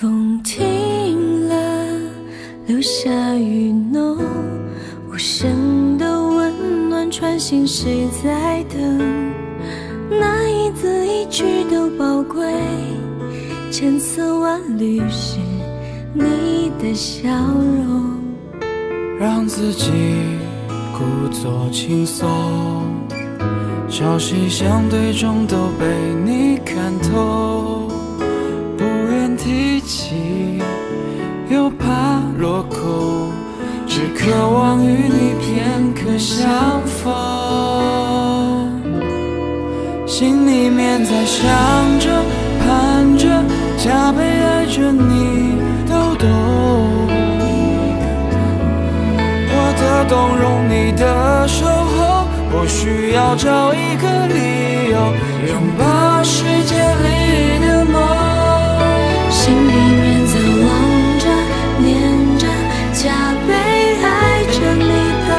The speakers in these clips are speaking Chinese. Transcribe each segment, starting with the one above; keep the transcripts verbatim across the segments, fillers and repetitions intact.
风停了，留下雨浓，无声的温暖传心，谁在等？那一字一句都宝贵，千丝万缕是你的笑容。 让自己故作轻松，朝夕相对中都被你看透，不愿提起，又怕落空，只渴望与你片刻相逢。心里面在想着，盼着，加倍爱着你，都懂。我的动容，你的守候，不需要找一个理由，拥抱世界里的梦。 心里面在望着，念着，加倍爱着你都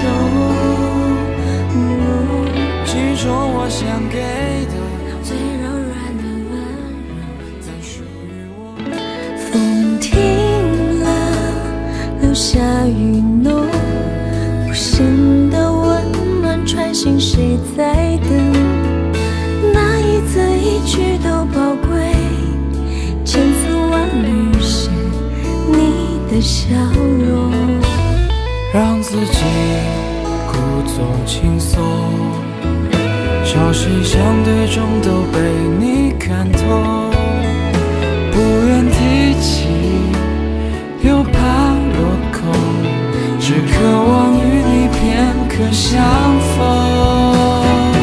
懂。 其中我想给的最柔软的温柔， 才属于我。 风停了，留下雨浓，无声的温暖传心，谁在等？那一字一句都宝贵，千丝万缕是你的笑容。 让自己故作轻松，朝夕相对中都被你看透，不愿提起，又怕落空，只渴望与你片刻相逢。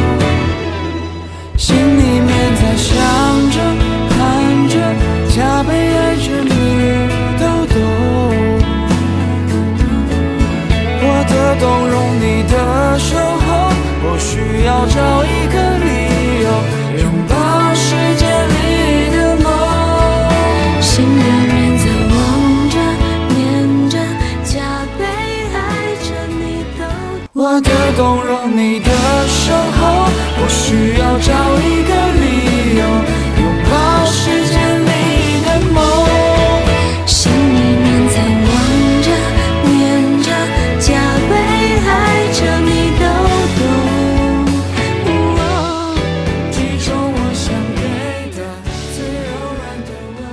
心里面在想着，盼着，加倍爱着你，都懂。我的动容，你的守候，不需要找一个理由，拥抱世界里的梦。 心里面在望着，念着，加倍爱着你都懂。 我的动容，你的守候，不需要找一个理由。